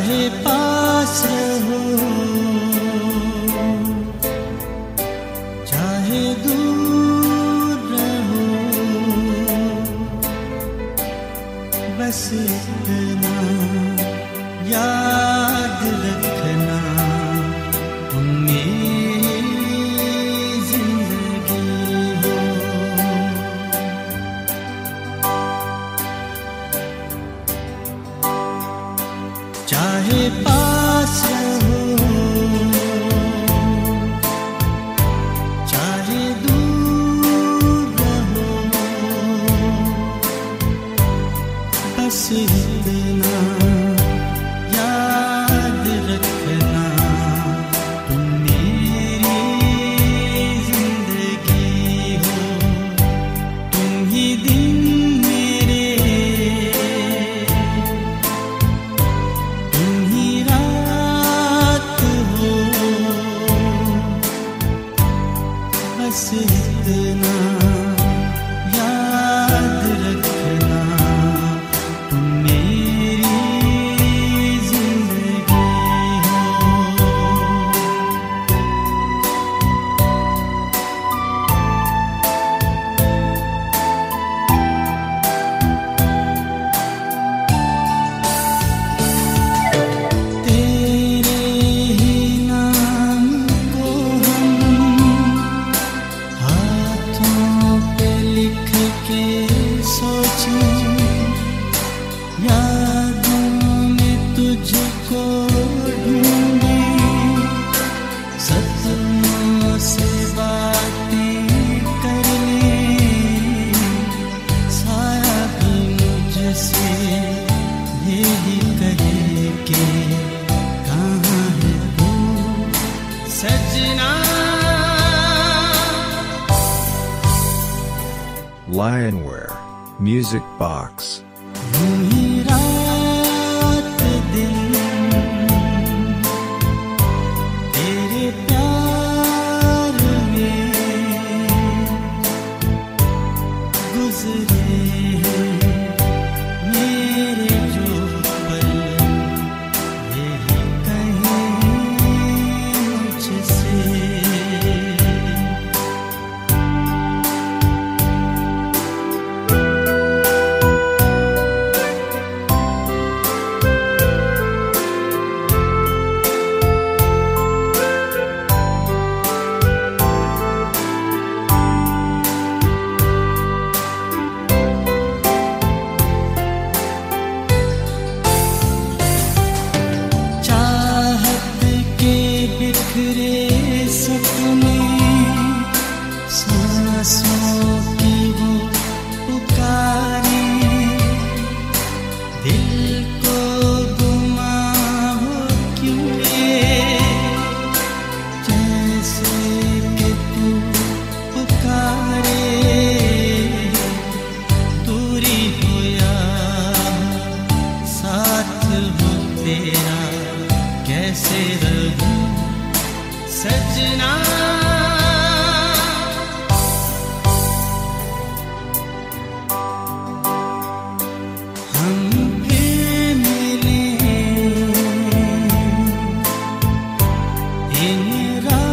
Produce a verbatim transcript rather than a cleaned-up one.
चाहे पास रहो चाहे दूर रहो, बस इतना याद रखना तुम मेरी जिंदगी हो। चाहे पास रहो चाहे दूर रहो, बस इतना याद रखना तुम मेरी जिंदगी हो। तुम ही दिन मेरे, तुम ही रात हो, बस इतना याद रखना तुम मेरी जिंदगी हो। तेरे ही नाम को हम हाथों पे लिख के सोचें, यादों में तुझको ढूंढें, सपनों से बातें कर लें, साया भी मुझसे यही कहे कि कहाँ है तू सजना। Lionware Music Box. यूं ही रात दिन तेरे प्यार में गुजरे हैं मेरे जो पल, यही कहें मुझसे। चाहत के बिखरे सपने, सांसों की वो पुकारें, दिल को गुमा हो क्यों ये, जैसे कि तू पुकारे, दूरी हो या साथ हो तेरा, कैसे रहूं सजना। हम फिर मिले इन